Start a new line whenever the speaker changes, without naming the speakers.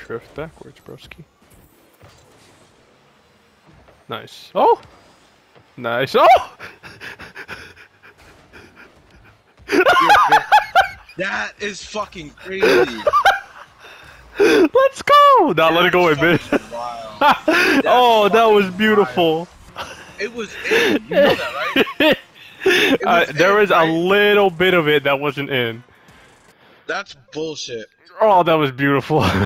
drift backwards, broski. Nice. Oh! Nice. Oh!
That is fucking crazy.
Let's go! Now let it go in, man. Oh, that was beautiful.
Wild. It was in. You know that, right?
There was a little bit of it that wasn't in.
That's bullshit.
Oh, that was beautiful.